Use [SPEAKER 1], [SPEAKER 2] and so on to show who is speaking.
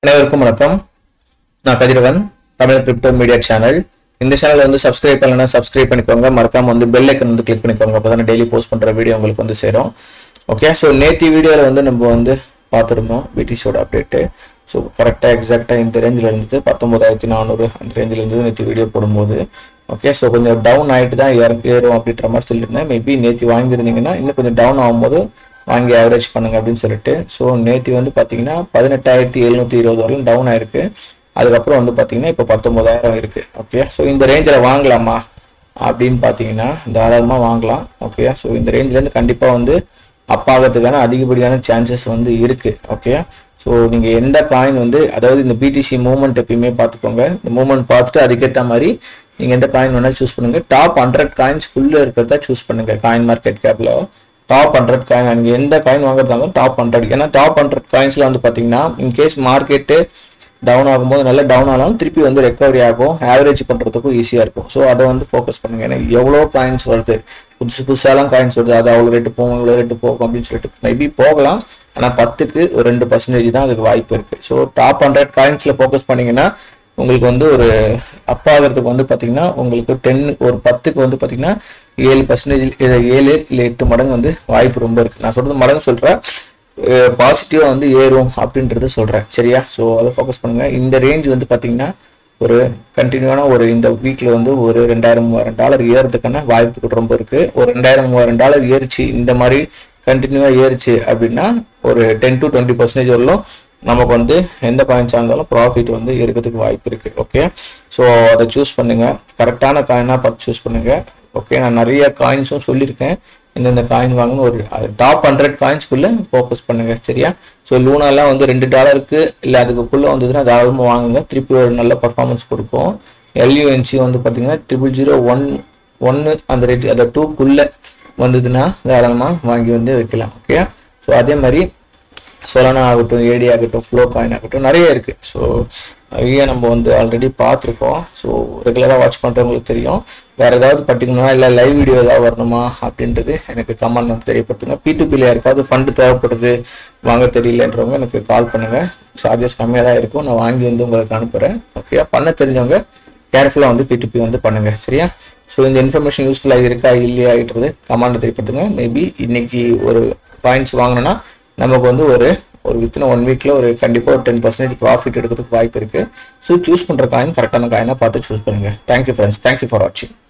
[SPEAKER 1] அனைவருக்கும் வணக்கம். நான் Kathiravan, Tamil crypto media channel. இந்த சேனல் வந்து சப்ஸ்கிரைப் பண்ணலன்னா சப்ஸ்கிரைப் பண்ணிக்கோங்க. மறக்காம வந்து பெல் ஐக்கன் வந்து கிளிக் பண்ணிக்கோங்க. அப்பதான் டெய்லி போஸ்ட் பண்ற வீடியோ உங்களுக்கு வந்து சேரும். ஓகே, ஸோ நேற்று வீடியோவில் வந்து நம்ம வந்து பார்த்துருந்தோம் பிடிசியோட அப்டேட்டு. ஸோ கரெக்டாக எக்ஸாக்டாக இந்த ரேஞ்சில் இருந்தது 19,400 அந்த ரேஞ்சில் இருந்தது நேற்று வீடியோ போடும்போது. ஓகே, ஸோ கொஞ்சம் டவுன் ஆகிட்டு தான் ஏறும் அப்படின்ற மாதிரி சொல்லியிருந்தேன். மேபி நேற்று வாங்கியிருந்தீங்கன்னா இன்னும் கொஞ்சம் டவுன் ஆகும்போது வாங்கி ஆவரேஜ் பண்ணுங்க அப்படின்னு சொல்லிட்டு. ஸோ நேற்று வந்து பார்த்தீங்கன்னா 18,720 வரலும் டவுன் ஆயிருக்கு. அதுக்கப்புறம் வந்து பார்த்தீங்கன்னா இப்போ 19,000 இருக்கு. ஓகே, ஸோ இந்த ரேஞ்சில் வாங்கலாமா அப்படின்னு பார்த்தீங்கன்னா தாராளமாக வாங்கலாம். ஓகே, ஸோ இந்த ரேஞ்சிலேருந்து கண்டிப்பாக வந்து அப்பாகிறதுக்கான அதிகப்படியான சான்சஸ் வந்து இருக்கு. ஓகே, ஸோ நீங்கள் எந்த காயின் வந்து, அதாவது இந்த பிடிசி மூவ்மெண்ட் எப்பயுமே பார்த்துக்கோங்க. இந்த மூவ்மெண்ட் பார்த்துட்டு அதுக்கேற்ற மாதிரி நீங்கள் எந்த காயின் வேணாலும் சூஸ் பண்ணுங்க. டாப் 100 காயின்ஸ்குள்ளே இருக்கிறத சூஸ் பண்ணுங்க. காயின் மார்க்கெட் கேப்ல டாப் 100 காயின், நீங்கள் எந்த காயின் வாங்குறதாலும் டாப் 100. ஏன்னா டாப் 100 காயின்ஸ்ல வந்து பார்த்தீங்கன்னா இன்கேஸ் மார்க்கெட்டு டவுன் ஆகும்போது நல்லா டவுன் ஆனாலும் திருப்பி வந்து ரெக்கவரி ஆகும், ஆவரேஜ் பண்ணுறதுக்கும் ஈஸியாக இருக்கும். ஸோ அதை வந்து ஃபோக்கஸ் பண்ணுங்க. ஏன்னா எவ்வளோ காயின்ஸ் வருது, புதுசாலாம் காயின்ஸ் வருது. அது அவ்வளோ ரேட்டு போகும், இவ்வளோ ரேட்டு போகும் அப்படின்னு சொல்லிட்டு மேபி போகலாம். ஆனால் 10க்கு ஒரு 2% தான் அதுக்கு வாய்ப்பு இருக்குது. ஸோ டாப் 100 காயின்ஸில் ஃபோக்கஸ் பண்ணிங்கன்னா உங்களுக்கு வந்து ஒரு அப்பாகிறதுக்கு வந்து பார்த்தீங்கன்னா உங்களுக்கு 10க்கு வந்து பார்த்தீங்கன்னா 7%, 7 இல்லை 8 மடங்கு வந்து வாய்ப்பு ரொம்ப இருக்குது. நான் சொல்கிறது மடங்கு சொல்கிறேன், பாசிட்டிவாக வந்து ஏறும் அப்படின்றத சொல்கிறேன். சரியா? ஸோ அதை ஃபோக்கஸ் பண்ணுங்கள். இந்த ரேஞ்ச் வந்து பார்த்தீங்கன்னா ஒரு கண்டினியூவான ஒரு இந்த வீக்கில் வந்து ஒரு $2,000-3,000 ஏறுறதுக்கான வாய்ப்பு ரொம்ப இருக்குது. ஒரு $2,000-3,000 ஏறிச்சு, இந்த மாதிரி கண்டினியூவாக ஏறிச்சு அப்படின்னா ஒரு 10 to 20% வரலும் நமக்கு வந்து எந்த காயின்ஸாக இருந்தாலும் ப்ராஃபிட் வந்து இருக்கிறதுக்கு வாய்ப்பு இருக்குது. ஓகே, ஸோ அதை சூஸ் பண்ணுங்கள். கரெக்டான காயினாக பார்த்து சூஸ் பண்ணுங்கள். ஓகே, நான் நிறைய காயின்ஸும் சொல்லியிருக்கேன். இந்த காயின் வாங்கணும். ஒரு டாப் 100 காயின்ஸ்குள்ளே ஃபோக்கஸ் பண்ணுங்கள். சரியா? ஸோ லூனாலாம் வந்து $2 இல்லை அதுக்குள்ளே வந்ததுன்னா தாராளமாக வாங்குங்க. திருப்பி ஒரு நல்ல பர்ஃபார்மன்ஸ் கொடுக்கும். LUNC வந்து பார்த்தீங்கன்னா 0.001 அந்த ரேட்டு, அதை 2க்குள்ளே வந்ததுன்னா தாராளமாக வாங்கி வந்து வைக்கலாம். ஓகே, ஸோ அதே மாதிரி சொலானா ஆகட்டும், ஏடி ஆகட்டும், ஃப்ளோ காயின் ஆகட்டும், நிறைய இருக்குது. ஸோ நிறைய நம்ம வந்து ஆல்ரெடி பார்த்துருக்கோம். ஸோ ரெகுலராக வாட்ச் பண்ணுறவங்களுக்கு தெரியும். வேறு ஏதாவது பர்டிகுலராக இல்லை லைவ் வீடியோ ஏதாவது வரணுமா அப்படின்றது எனக்கு கமெண்ட் வந்து தெரியப்படுத்துங்க. P2P யாருக்காவது ஃபண்டு தேவைப்படுது, வாங்க தெரியலன்றவங்க எனக்கு கால் பண்ணுங்கள். சார்ஜஸ் கம்மியாக தான் இருக்கும், நான் வாங்கி வந்து உங்களுக்கு அனுப்புகிறேன். ஓகே, பண்ண தெரிஞ்சவங்க கேர்ஃபுல்லாக வந்து P2P வந்து பண்ணுங்கள். சரியா? ஸோ இந்த இன்ஃபர்மேஷன் யூஸ்ஃபுல்லாக இருக்கா இல்லையாகிட்டது கமெண்ட் தெரியப்படுத்துங்க. மேபி இன்னைக்கு ஒரு காயின்ஸ் வாங்கினோன்னா நமக்கு வந்து ஒரு வித்தின் 1 வீக்கில் ஒரு கண்டிப்பாக ஒரு 10% ப்ராஃபிட் எடுக்கிறதுக்கு வாய்ப்பு இருக்குது. ஸோ சூஸ் பண்ணுற காயின் கரெக்டான காயினாக பார்த்து சூஸ் பண்ணுங்கள். தேங்க்யூ ஃப்ரெண்ட்ஸ், தேங்க்யூ ஃபார் வாட்சிங்.